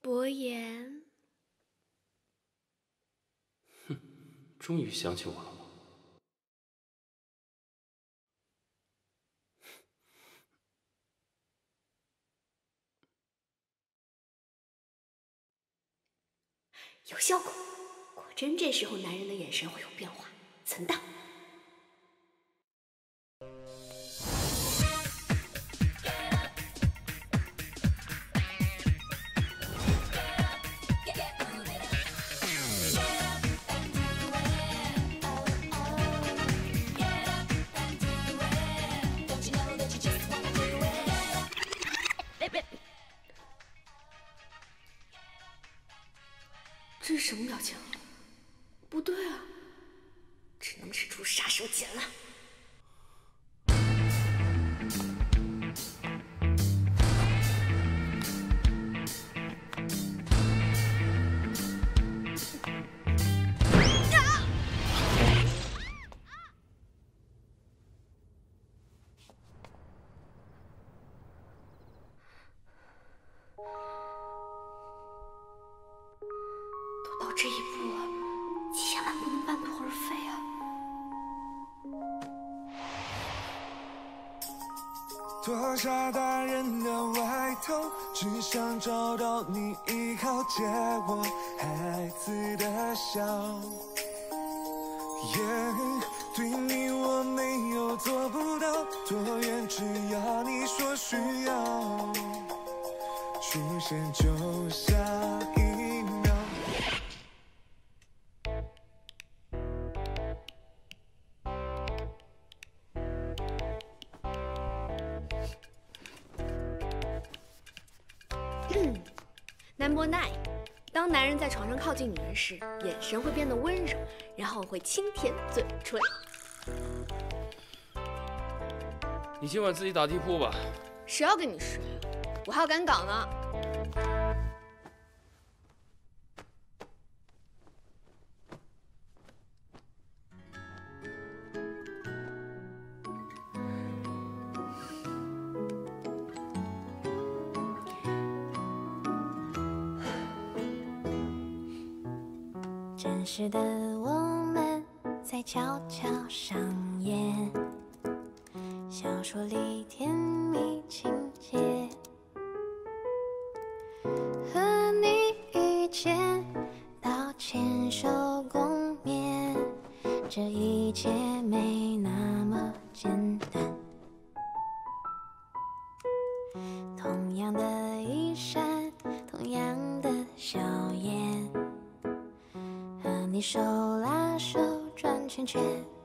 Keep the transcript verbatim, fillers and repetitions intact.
伯言， 哼，终于想起我了吗？ 有效果，果真这时候男人的眼神会有变化。存档。这是什么表情？不对啊，只能使出杀手锏了。都到这一步了，千万不能半途而废啊！ 脱下大人的外套，只想找到你依靠，借我孩子的笑。Yeah, 对你我没有做不到，多远只要你说需要，出现就下一秒。 Number nine， 当男人在床上靠近女人时，眼神会变得温柔，然后会轻舔嘴唇。 你今晚自己打地铺吧。 谁要跟你睡啊？我还要赶稿呢。 真实的我们在悄悄上演小说里甜蜜情节，和你遇见到牵手共眠，这一切没那么简单。同样的衣衫，同样的笑颜，和你手拉手转圈圈。